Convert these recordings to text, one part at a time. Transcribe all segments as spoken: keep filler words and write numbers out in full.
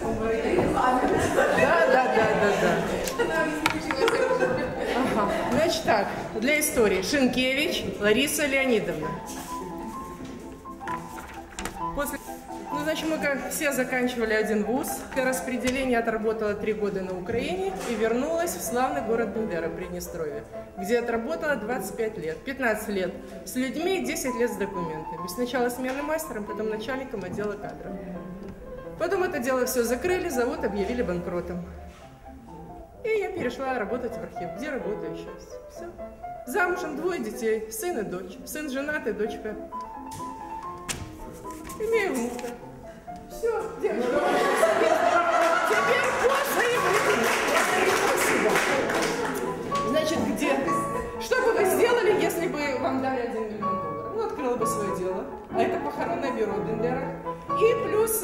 Да, да, да, да, да. Ага. Значит так, для истории. Шинкевич Лариса Леонидовна. После... Ну, значит, мы как все заканчивали один вуз. Для распределения отработала три года на Украине и вернулась в славный город Бендера, Приднестровье, где отработала двадцать пять лет. пятнадцать лет с людьми и десять лет с документами. Сначала сменным мастером, потом начальником отдела кадров. Потом это дело все закрыли, завод объявили банкротом. И я перешла работать в архив, где работаю сейчас. Все. Замужем, двое детей, сын и дочь. Сын женатый, дочка. Имею внука. Все, девочка. Теперь по своим людям. Значит, где? Что бы вы сделали, если бы вам дали один миллион долларов? Ну, открыла бы свое дело. А это похоронное бюро Бендера. И плюс...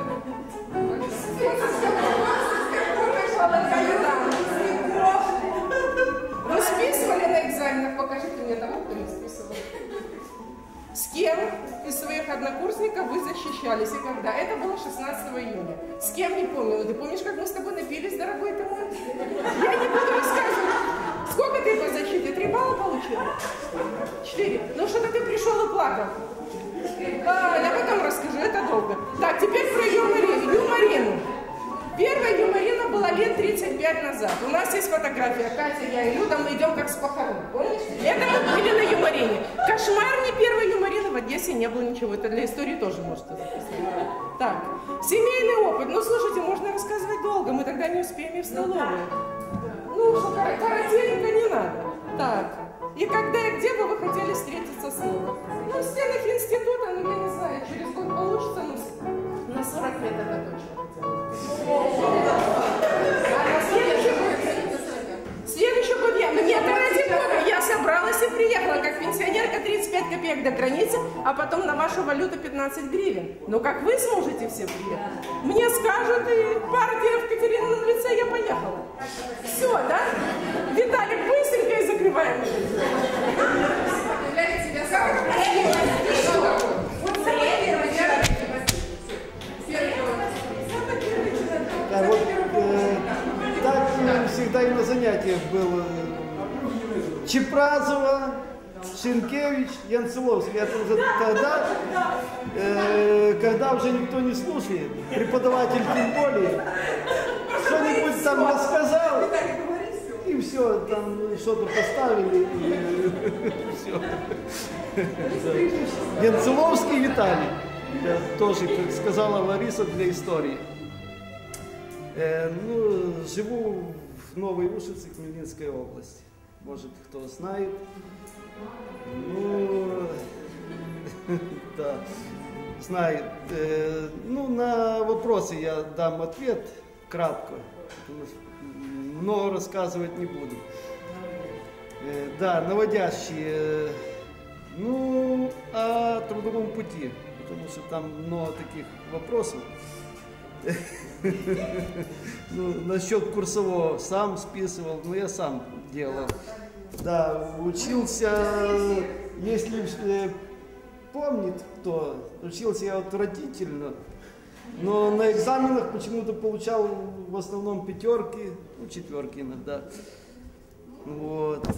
Вы списывали на экзаменах? Покажите мне того, кто не списывал. С кем из своих однокурсников вы защищались и когда? Это было шестнадцатого июня. С кем не помню. Ты помнишь, как мы с тобой напились, дорогой ты мой? Я не буду рассказывать. Сколько ты по защите? Три балла получил? Четыре. Ну что-то ты пришел и плакал. А, я потом расскажу, это долго. Так, теперь про юморину. юморину. Первая юморина была лет тридцать пять назад. У нас есть фотография. Катя, я и Люда, мы идем как с похорон. Помнишь? Это мы были на юморине. Кошмарней первой юморины в Одессе не было ничего. Это для истории тоже можете записать. Так, семейный опыт. Ну, слушайте, можно рассказывать долго. Мы тогда не успеем и в столовую. Ну, что коротенько не надо. Так. И когда и где бы вы хотели встретиться снова? Ну, в стенах института, ну, я не знаю, через год получится, ну, на сорок лет это точно хотела. А на следующий год? Следующий год я, мне-то ради бога, я собралась и приехала, как пенсионерка, тридцать пять копеек до границы, а потом на вашу валюту пятнадцать гривен. Ну, как вы сможете все приехать? Мне скажут, и партия в Катеринином лице, я поехала. Все, да? Виталик, быстренько и закрываем. Да, вот э, так э, всегда и на занятиях было. Чепразова, Шинкевич, Янцеловский. Это уже тогда, э, когда уже никто не слушает, преподаватель тем более, что-нибудь там рассказал, и все, там что-то поставили, и все. Янцеловский Виталий, тоже, как сказала Лариса, для истории. Э, ну, живу в Новой Ушице, Хмельницкой области. Может, кто знает. Ну, да, знает. Э, ну, на вопросы я дам ответ кратко. Много рассказывать не буду. Э, да, наводящие. Ну, о трудовом пути. Потому что там много таких вопросов. Ну, насчет курсового сам списывал, но я сам делал. Да, учился, если э, помнит кто, учился я отвратительно, но на экзаменах почему-то получал в основном пятерки, ну, четверки иногда. Вот.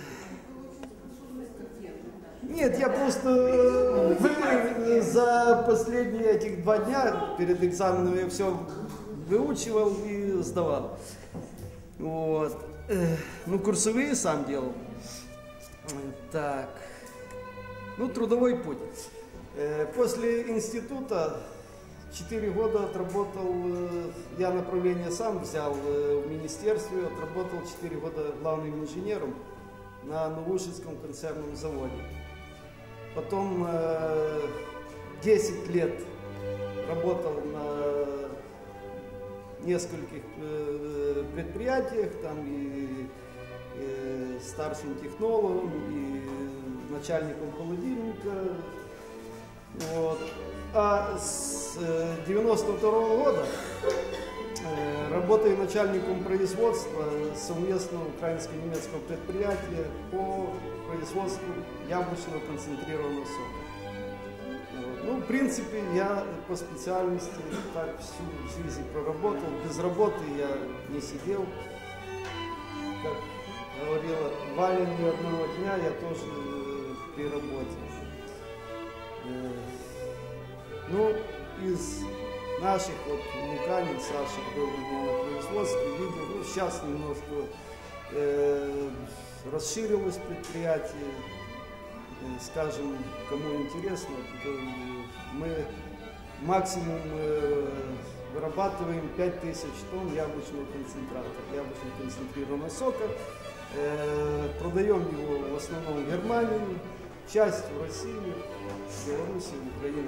Нет, я просто вы, за последние этих два дня перед экзаменом я все выучивал и сдавал. Вот. Ну, курсовые сам делал. Так. Ну, трудовой путь. После института четыре года отработал, я направление сам взял в министерстве, отработал четыре года главным инженером на Новоушинском консервном заводе. Потом э, десять лет работал на нескольких э, предприятиях, там и, и старшим технологом, и начальником холодильника. Вот. А с девяносто второго года э, работаю начальником производства совместного украинско-немецкого предприятия по производству яблочного концентрированного сока. Вот. Ну, в принципе, я по специальности так всю жизнь проработал. Без работы я не сидел. Как говорила Валя, ни одного дня я тоже при работе. Ну, из наших, вот, Луканин, Саша был у меня на производстве, видел, ну, сейчас немножко э, расширилось предприятие, э, скажем, кому интересно, то мы максимум э, вырабатываем пять тысяч тонн яблочного концентрата, яблочного концентрированного сока, э, продаем его в основном в Германии, часть в России, в Беларуси, в Украине.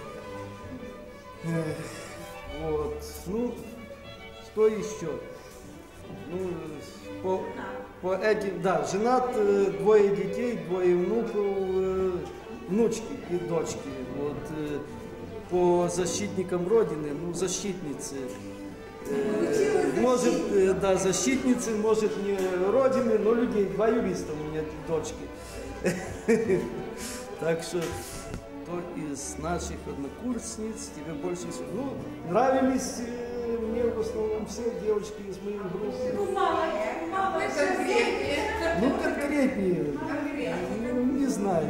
Э, вот, ну, что еще? Ну, по, по этим, да, женат, э, двое детей, двое внуков, э, внучки и дочки. Вот, э, по защитникам Родины, ну, защитницы. Э, может, э, да, защитницы, может, не Родины, но людей. Два юриста у меня дочки. Так что, кто из наших однокурсниц тебе больше всего? Ну, нравились э, мне в основном все девочки из моей группы. Ну, мало, мало. Ну, конкретнее. Ну, не знаю.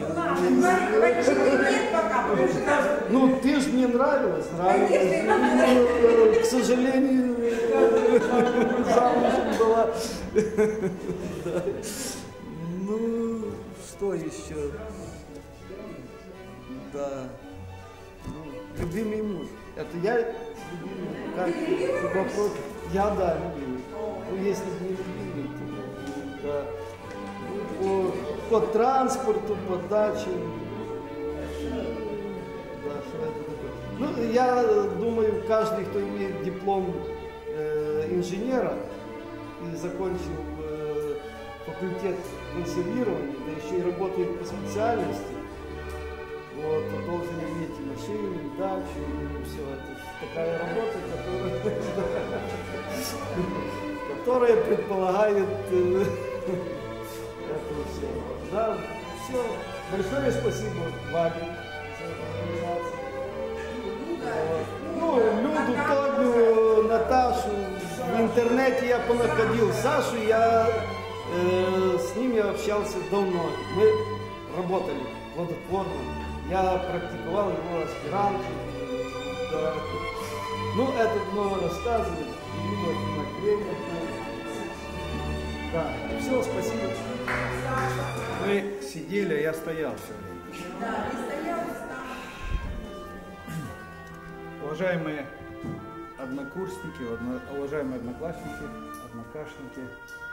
Ну, ты же мне нравилась, нравилась. Ну, к сожалению, замужем была. Да. Ну, что еще? Да. Ну, любимый муж. Это я любимый. Как вопрос? Я, да, любимый. Ну, если бы не любимый, то да. Ну, по, по транспорту, по даче. Да, что это такое? Ну, я думаю, каждый, кто имеет диплом э, инженера и закончил э, факультет консервирования, да еще и работает по специальности, вот, он должен иметь и машину, и дачу, и все. Это такая работа, которая, которая предполагает э, это все. Да, все. Большое спасибо Ваде за организацию. Вот. Ну, Люду, Тодю, Наташу. В интернете я понаходил Сашу, я э, с ним я общался давно. Мы работали плодотворно. Я практиковал его аспирантом. Да. Ну, это много рассказывает. Да, все, спасибо. Мы сидели, а я стоял все время. Да, и стоял. Уважаемые однокурсники, уважаемые одноклассники, однокашники,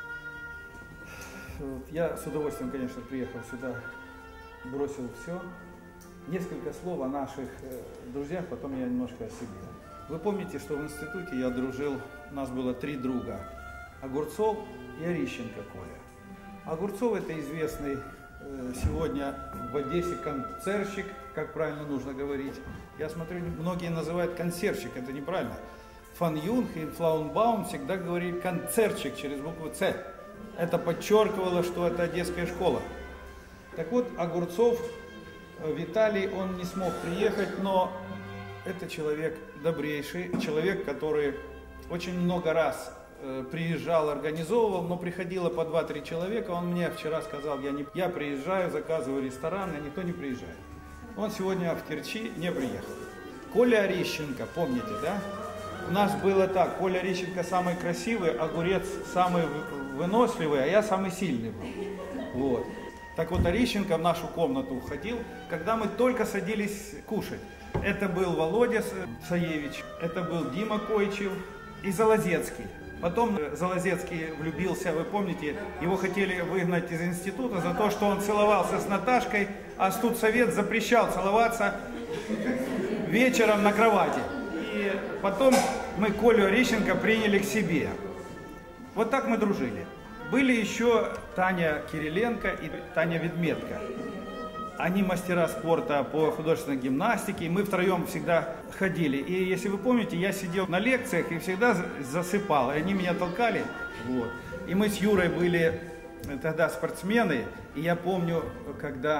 я с удовольствием, конечно, приехал сюда, бросил все. Несколько слов о наших друзьях, потом я немножко о себе. Вы помните, что в институте я дружил, у нас было три друга: Огурцов и Орищенко Коля. Огурцов — это известный сегодня в Одессе концертщик, как правильно нужно говорить. Я смотрю, многие называют концертщик, это неправильно. Фан Юнг и Флаунбаум всегда говорили концертщик через букву «Ц». Это подчеркивало, что это одесская школа. Так вот, Огурцов Виталий, он не смог приехать, но это человек добрейший, человек, который очень много раз э, приезжал, организовывал, но приходило по два-три человека. Он мне вчера сказал, я, не, я приезжаю, заказываю ресторан, а никто не приезжает. Он сегодня в Керчи не приехал. Коля Орищенко, помните, да? У нас было так: Коля Орищенко самый красивый, Огурец самый выносливый, а я самый сильный был. Вот. Так вот, Орищенко в нашу комнату уходил, когда мы только садились кушать. Это был Володя Саевич, это был Дима Койчев и Залозецкий. Потом Залозецкий влюбился, вы помните, его хотели выгнать из института за то, что он целовался с Наташкой, а студсовет запрещал целоваться вечером на кровати. И потом мы Колю Орищенко приняли к себе. Вот так мы дружили. Были еще Таня Кириленко и Таня Ведметка. Они мастера спорта по художественной гимнастике, и мы втроем всегда ходили. И если вы помните, я сидел на лекциях и всегда засыпал, и они меня толкали. Вот. И мы с Юрой были тогда спортсмены, и я помню, когда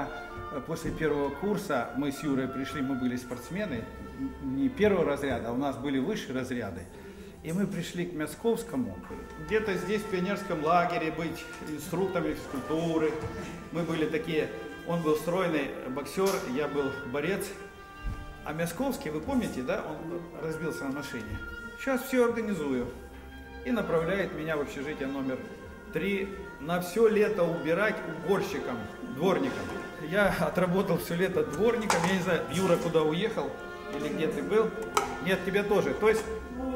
после первого курса мы с Юрой пришли, мы были спортсмены, не первого разряда, а у нас были высшие разряды. И мы пришли к Мясковскому, где-то здесь в пионерском лагере быть инструкторами физкультуры. Мы были такие, он был стройный боксер, я был борец. А Мясковский, вы помните, да, он разбился на машине. Сейчас все организую. И направляет меня в общежитие номер три на все лето убирать уборщиком, дворником. Я отработал все лето дворником, я не знаю, Юра куда уехал или где ты был. Нет, тебе тоже. То есть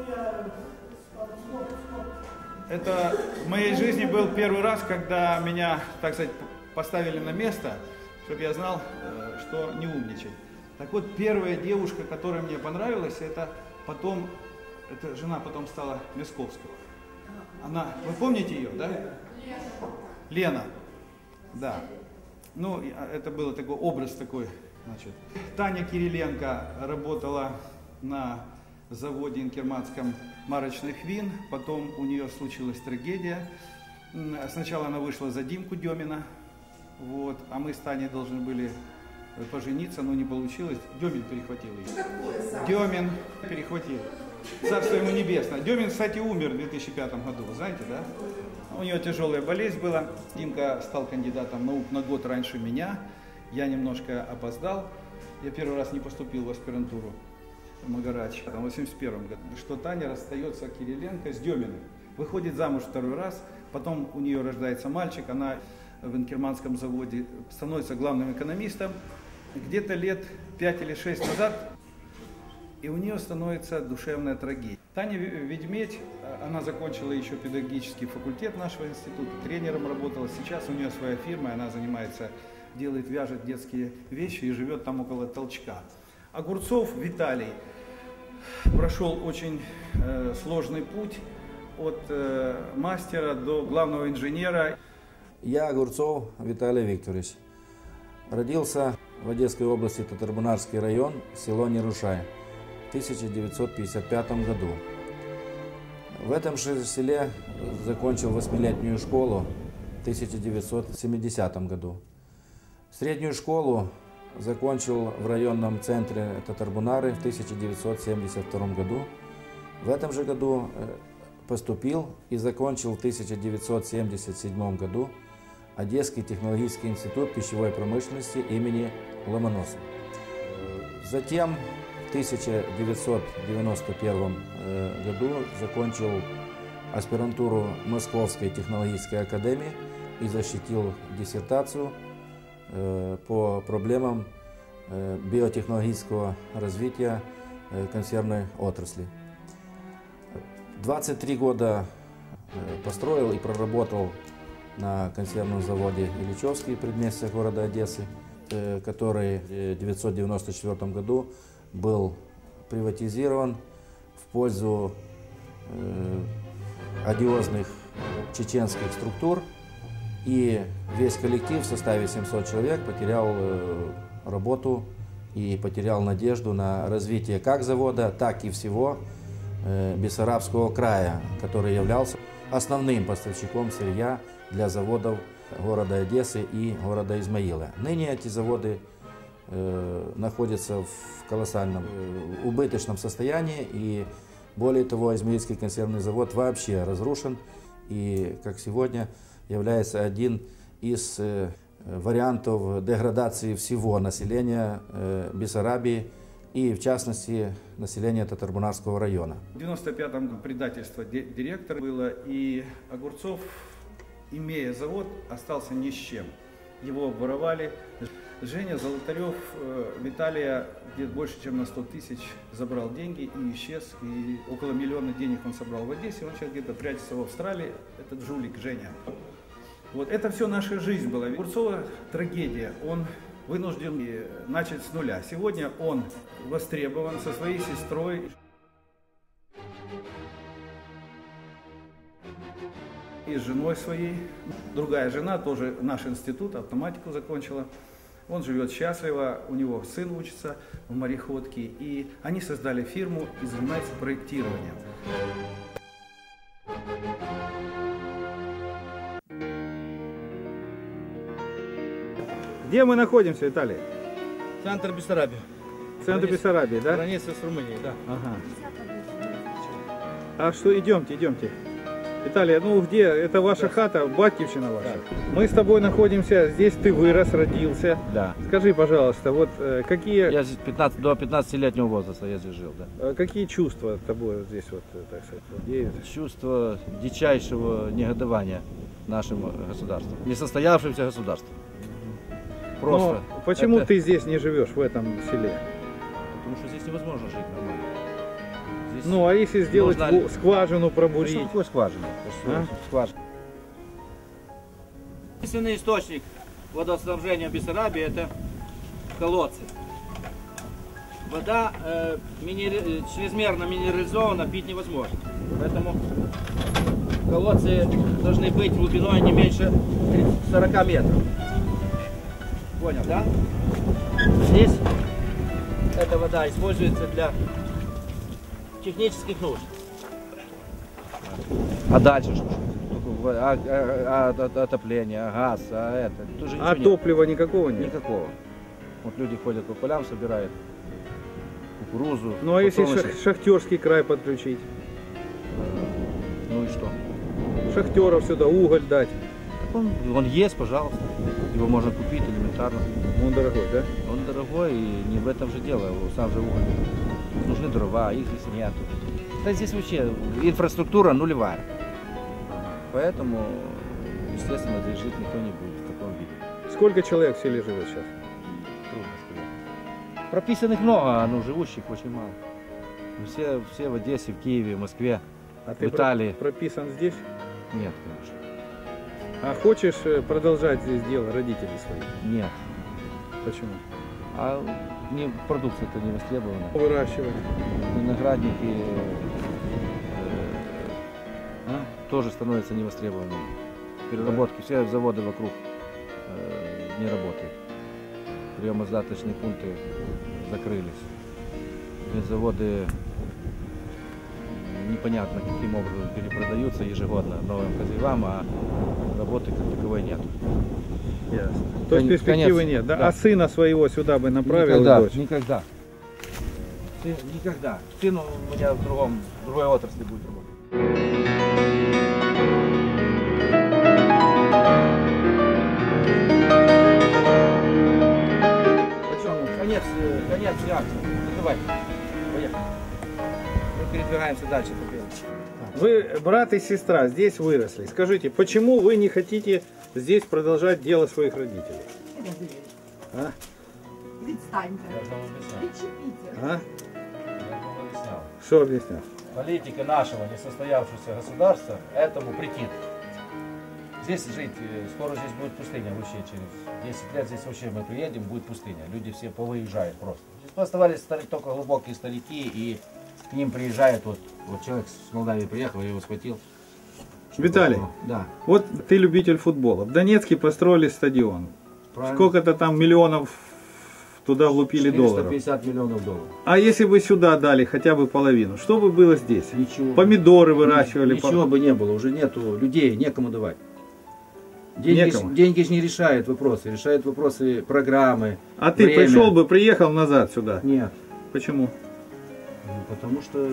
это в моей жизни был первый раз, когда меня, так сказать, поставили на место, чтобы я знал, что не умничать. Так вот, первая девушка, которая мне понравилась, это потом, это жена потом стала Мясковского. Она, вы помните ее, да? Лена. Да. Ну, это был такой образ такой, значит. Таня Кириленко работала на заводе инкерманском марочных вин, потом у нее случилась трагедия. Сначала она вышла за Димку Демина, вот, а мы с Таней должны были пожениться, но не получилось. Демин перехватил ее. Демин перехватил. Царство ему небесное. Демин, кстати, умер в две тысячи пятом году, вы знаете, да? У него тяжелая болезнь была. Димка стал кандидатом наук на год раньше меня. Я немножко опоздал. Я первый раз не поступил в аспирантуру в Магарач в восемьдесят первом году. Что Таня расстается Кириленко с Деминым. Выходит замуж второй раз. Потом у нее рождается мальчик. Она в инкерманском заводе становится главным экономистом. Где-то лет пять или шесть назад и у нее становится душевная трагедия. Таня Ведьмедь, она закончила еще педагогический факультет нашего института, тренером работала. Сейчас у нее своя фирма, она занимается, делает, вяжет детские вещи и живет там около Толчка. Огурцов Виталий прошел очень э, сложный путь от э, мастера до главного инженера. Я Огурцов Виталий Викторович. Родился в Одесской области, Татарбунарский район, село Нерушай, в тысяча девятьсот пятьдесят пятом году. В этом же селе закончил восьмилетнюю школу в тысяча девятьсот семидесятом году. Среднюю школу закончил в районном центре Татарбунары в тысяча девятьсот семьдесят втором году. В этом же году поступил и закончил в тысяча девятьсот семьдесят седьмом году Одесский технологический институт пищевой промышленности имени Ломоносова. Затем в тысяча девятьсот девяносто первом году закончил аспирантуру Московской технологической академии и защитил диссертацию по проблемам биотехнологического развития консервной отрасли. двадцать три года построил и проработал на консервном заводе Ильичевский, предместье города Одессы, который в тысяча девятьсот девяносто четвёртом году был приватизирован в пользу э, одиозных чеченских структур, и весь коллектив в составе семисот человек потерял э, работу и потерял надежду на развитие как завода, так и всего э, Бессарабского края, который являлся основным поставщиком сырья для заводов города Одессы и города Измаила. Ныне эти заводы э, находятся в колоссальном э, убыточном состоянии, и более того, Измаильский консервный завод вообще разрушен и, как сегодня, является один из э, вариантов деградации всего населения э, Бессарабии и, в частности, населения Татарбунарского района. В девяносто пятом году предательство директора было, и Огурцов, имея завод, остался ни с чем. Его обворовали. Женя Золотарев Виталия где-то больше, чем на сто тысяч забрал деньги и исчез. И около миллиона денег он собрал в Одессе. Он сейчас где-то прячется в Австралии. Этот жулик Женя. Вот это все наша жизнь была. Огурцова трагедия. Он вынужден начать с нуля. Сегодня он востребован со своей сестрой и с женой своей. Другая жена, тоже наш институт, автоматику закончила. Он живет счастливо, у него сын учится в мореходке, и они создали фирму и занимаются проектированием. В Где мы находимся, Виталий? Центр Бессарабии. Центр Бессарабии, да? Граница с Румынией, да. Ага. А что, идемте, идемте. Виталий, ну где? Это ваша хата, батькивщина ваша. Да. Мы с тобой находимся, здесь ты вырос, родился. Да. Скажи, пожалуйста, вот э, какие... Я здесь пятнадцать, до пятнадцатилетнего возраста я здесь жил, да. э, какие чувства тобой здесь вот, э, так сказать, владеют? Чувство дичайшего негодования нашим государством, несостоявшимся государством. Просто. Но почему это... ты здесь не живешь, в этом селе? Потому что здесь невозможно жить нормально. Здесь Ну, а если сделать нужно... ву- скважину, пробурить? Что такое скважина? А? Скважина. Единственный источник водоснабжения Бессарабии – это колодцы. Вода э, минери... чрезмерно минерализована, пить невозможно. Поэтому колодцы должны быть глубиной не меньше сорока метров. Понял, да? Здесь эта вода используется для технических нужд. А дальше что? А, а, а, отопление, а газ, а это. Тут же А ничего топлива никакого нет. нет? Никакого. Вот люди ходят по полям, собирают кукурузу. Ну, а если подсолнечник. шах- шахтерский край подключить? Ну и что? Шахтеров сюда, уголь дать. Он, он есть, пожалуйста. Его можно купить элементарно. Он дорогой, да? Он дорогой, и не в этом же дело. Сам же уголь. Нужны дрова, их здесь нету. Да здесь вообще инфраструктура нулевая. Поэтому, естественно, здесь жить никто не будет в таком виде. Сколько человек в селе живет сейчас? Трудно сказать. Прописанных много, но живущих очень мало. Все, все в Одессе, в Киеве, в Москве, А в ты Италии. про- прописан здесь? Нет, конечно. А хочешь э, продолжать здесь дело родителей своих? Нет. Почему? А не, продукция-то не востребована. Выращивать. Виноградники э, А? тоже становятся невостребованными. Переработки, все заводы вокруг э, не работают. Приемо-сдаточные пункты закрылись. Заводы непонятно каким образом перепродаются ежегодно новым хозяевам, а работы как таковой нет. Ясно. То есть Кон- перспективы конец. нет, да? Да. А сына своего сюда бы направил? Никогда, дочь? никогда. Сын, никогда. Сын у меня в другом, в другой отрасли будет работать. Почему? Конец, э, конец реакции. Ну, давай, поехали. Мы передвигаемся дальше по белу. Вы брат и сестра здесь выросли. Скажите, почему вы не хотите здесь продолжать дело своих родителей? А? Відстаньте. Я вам объяснял. Відчепіться. А? Я вам объяснял. Что объяснял? Политика нашего несостоявшегося государства этому претит. Здесь жить, э, скоро здесь будет пустыня вообще, через десять лет здесь вообще мы приедем, будет пустыня. Люди все повыезжают просто. Здесь оставались старик, только глубокие старики, и к ним приезжает вот, вот человек с Молдавии приехал, я его схватил. Виталий, Да. вот ты любитель футбола. В Донецке построили стадион. Правильно. Сколько-то там миллионов туда влупили долларов. четыреста пятьдесят миллионов долларов. А если бы сюда дали хотя бы половину, что бы было здесь? Ничего. Помидоры выращивали. Ничего бы не было, уже нету людей, некому давать. Деньги, Некому. ж- деньги же не решают вопросы, решают вопросы программы. А ты время. пришел бы, приехал назад сюда. Нет. Почему? Ну, потому что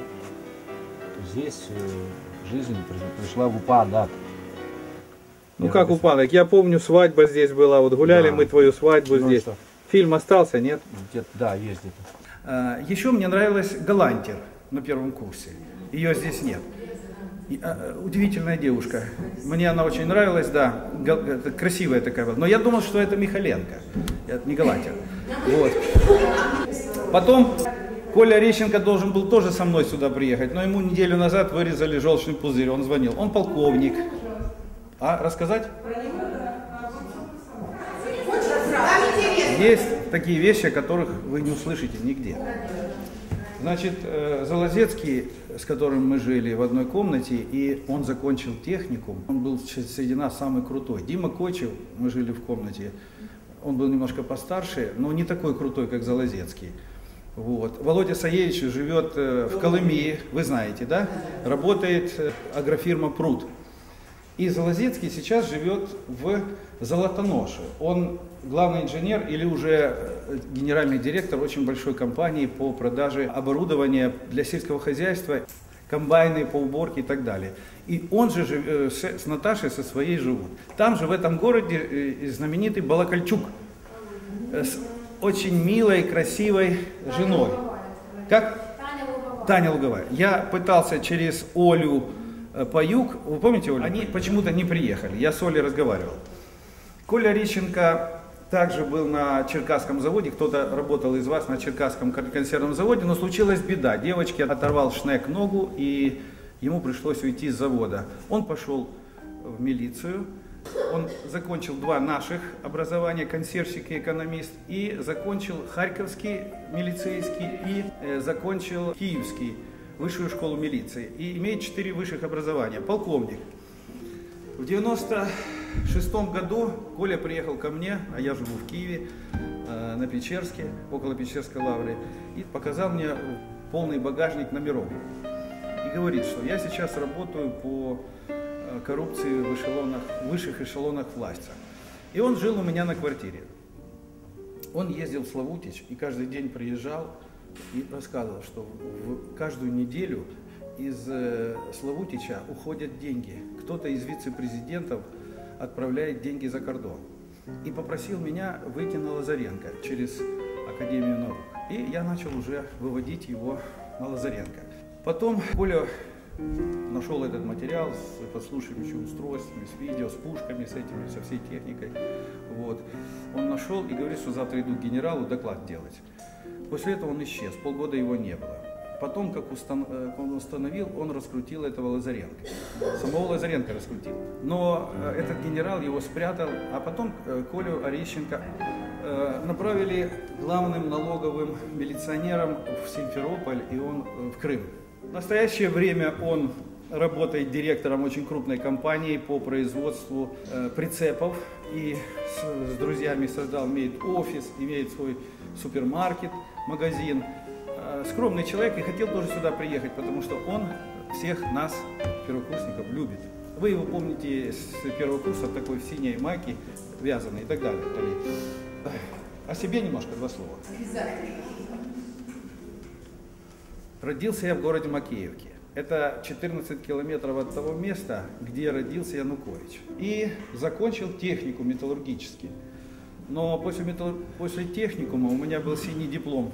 здесь э, жизнь при- пришла в упадок. Ну Я как бы- упадок? Я помню, свадьба здесь была. Вот гуляли Да. мы твою свадьбу Ну, здесь. что? Фильм остался, нет? Где-то- да, есть где-то. Еще мне нравилась Галантер на первом курсе. Ее здесь нет. И, а, удивительная девушка. Мне она очень нравилась, да. Гал- это красивая такая была. Но я думал, что это Михаленко. Это не Галантер. Вот. Потом Коля Рещенко должен был тоже со мной сюда приехать, но ему неделю назад вырезали желчный пузырь. Он звонил. Он полковник. А, рассказать? Есть такие вещи, о которых вы не услышите нигде. Значит, э, Залозецкий, с которым мы жили в одной комнате, и он закончил техникум, он был среди нас самый крутой. Дима Кочев, мы жили в комнате, он был немножко постарше, но не такой крутой, как Залозецкий. Вот. Володя Саевич живет э, в Колымии, вы знаете, да? Работает э, агрофирма «Пруд». И Залозецкий сейчас живет в Золотоноше. Он главный инженер или уже генеральный директор очень большой компании по продаже оборудования для сельского хозяйства, комбайны по уборке и так далее. И он же жив, с Наташей со своей живут. Там же в этом городе знаменитый Балакальчук с очень милой, красивой женой. Как? Таня Луговая. Я пытался через Олю Паюк, вы помните Олю? Они почему-то не приехали, я с Олей разговаривал. Коля Рищенко также был на Черкасском заводе, кто-то работал из вас на Черкасском консервном заводе, но случилась беда. Девочке оторвал шнек ногу, и ему пришлось уйти с завода. Он пошел в милицию, он закончил два наших образования, консьержик и экономист, и закончил Харьковский милицейский, и э, закончил Киевский, высшую школу милиции, и имеет четыре высших образования, полковник. В девяносто шестом году Коля приехал ко мне, а я живу в Киеве, э, на Печерске, около Печерской лавры, и показал мне полный багажник номеров. И говорит, что я сейчас работаю по э, коррупции в эшелонах, высших эшелонах власти. И он жил у меня на квартире. Он ездил в Славутич и каждый день приезжал и рассказывал, что в каждую неделю из э, Славутича уходят деньги. Кто-то из вице-президентов отправляет деньги за кордон. И попросил меня выйти на Лазаренко через Академию наук. И я начал уже выводить его на Лазаренко. Потом Коля нашел этот материал с подслушивающими устройствами, с видео, с пушками, с этими, со всей техникой. Вот. Он нашел и говорит, что завтра иду к генералу доклад делать. После этого он исчез, полгода его не было. Потом, как он установил, он раскрутил этого Лазаренко. Самого Лазаренко раскрутил. Но этот генерал его спрятал, а потом Колю Орещенко направили главным налоговым милиционером в Симферополь, и он в Крым. В настоящее время он работает директором очень крупной компании по производству прицепов и с, с друзьями создал, имеет офис, имеет свой супермаркет, магазин. Скромный человек и хотел тоже сюда приехать, потому что он всех нас, первокурсников, любит. Вы его помните с первого курса, такой в синей майке, вязаной и так далее. О себе немножко, два слова. Родился я в городе Макеевке. Это четырнадцать километров от того места, где родился Янукович. И закончил техникум металлургический. Но после, металл... после техникума у меня был синий диплом.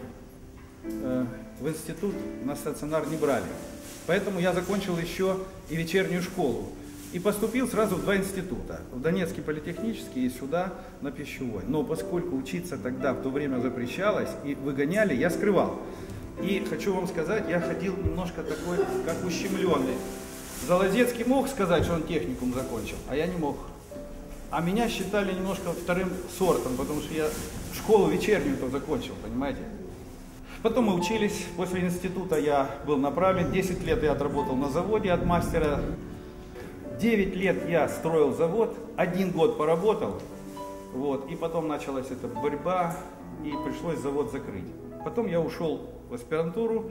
В институт на стационар не брали. Поэтому я закончил еще и вечернюю школу. И поступил сразу в два института. В Донецкий политехнический и сюда на пищевой. Но поскольку учиться тогда в то время запрещалось и выгоняли, я скрывал. И хочу вам сказать, я ходил немножко такой, как ущемленный. Залозецкий мог сказать, что он техникум закончил, а я не мог. А меня считали немножко вторым сортом, потому что я школу вечернюю-то закончил, понимаете? Потом мы учились, после института я был направлен, десять лет я отработал на заводе от мастера, девять лет я строил завод, один год поработал, вот, и потом началась эта борьба, и пришлось завод закрыть. Потом я ушел в аспирантуру,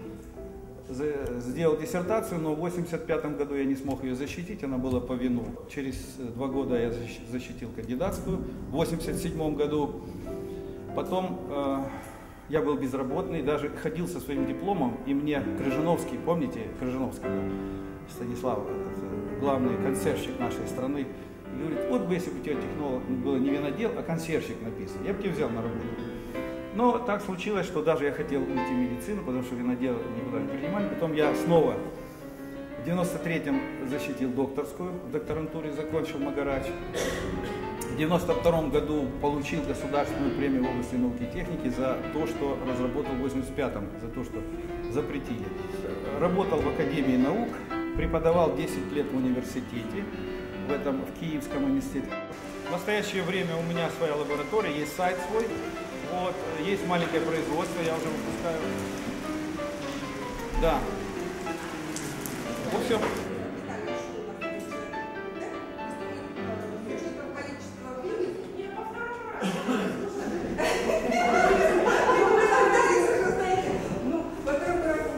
сделал диссертацию, но в восемьдесят пятом году я не смог ее защитить, она была по вину. Через два года я защитил кандидатскую, в восемьдесят седьмом году. Потом э, я был безработный, даже ходил со своим дипломом, и мне Крыжановский, помните Крыжановский, Станислав, этот, главный консьержик нашей страны, говорит, вот бы если бы у тебя технолог было не винодел, а консьержик написан, я бы тебя взял на работу. Но так случилось, что даже я хотел уйти в медицину, потому что винодел никуда не принимали. Потом я снова в девяносто третьем защитил докторскую, в докторантуре закончил Магарач. В девяносто втором году получил государственную премию в области науки и техники за то, что разработал в восемьдесят пятом, за то, что запретили. Работал в Академии наук, преподавал десять лет в университете, в этом, в Киевском университете. В настоящее время у меня своя лаборатория, есть сайт свой. Вот, есть маленькое производство, я уже выпускаю. Да. Вот все.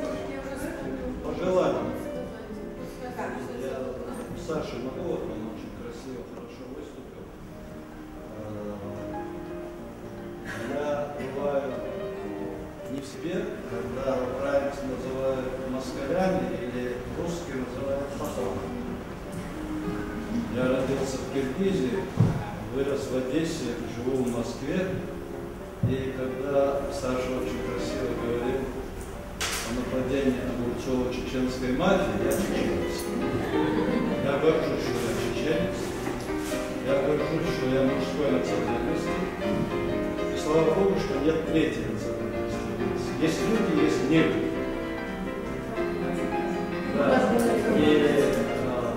Пожелаю. Саша, могу помочь? красиво, хорошо выступил. Я бываю не в себе, когда украинцы называют москалями или русские называют патронами. Я родился в Киргизии, вырос в Одессе, живу в Москве. И когда Саша очень красиво говорил о нападении Огурцова-чеченской мафии, я чеченец. Я горжусь, что я чеченец. Я горжусь, что я мужской националист. И слава Богу, что нет третьей национальности. Есть люди, есть нет. Да. И а,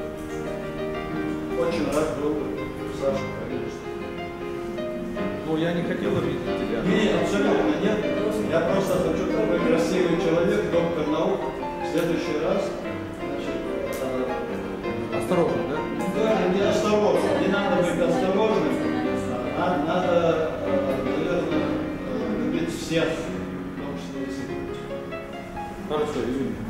очень рад был Сашу, конечно. Ну, я не хотел обидеть тебя. Нет, абсолютно нет. Я просто хочу такой красивый человек, доктор наук. В следующий раз, значит, э, Осторожно, да? да, не осторожно, не надо быть осторожным. Надо, надо э, наверное, любить всех, в том числе и себя. Хорошо, извини.